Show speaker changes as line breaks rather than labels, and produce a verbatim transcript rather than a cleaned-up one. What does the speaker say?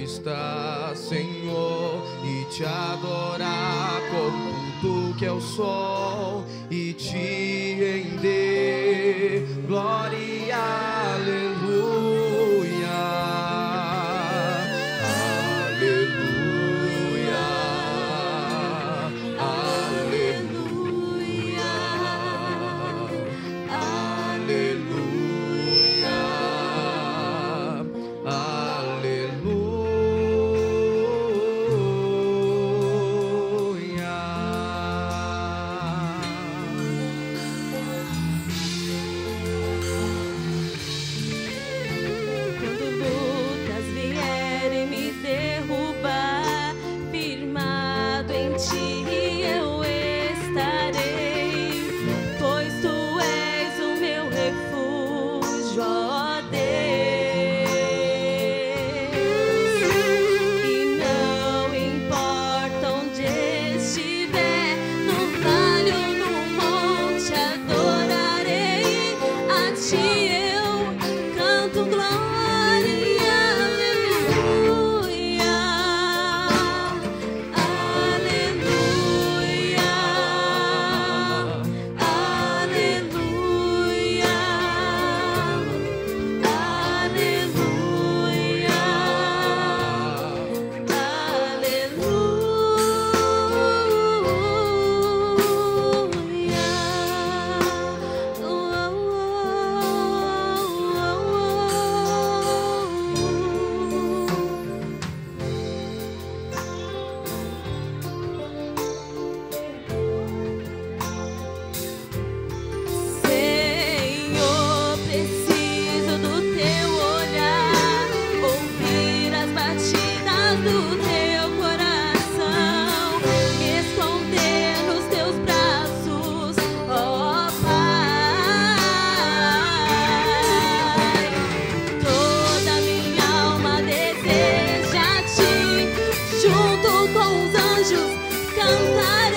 vista, Senhor, e te adorar com tudo que é o sol e te render glória, aleluia, aleluia, aleluia, aleluia, aleluia.
Quando lutas vierem me derrubar, firmado em ti eu estarei, pois tu és o meu refúgio, ó Deus. E não importa onde estiver, no vale ou no monte, adorarei a ti. Eu canto glória, aleluia, aleluia, aleluia, Senhor, preciso do teu olhar, ouvir as batidas do teu coração, me esconder nos teus braços, ó Pai. Toda minha alma deseja a ti, junto com os anjos cantar.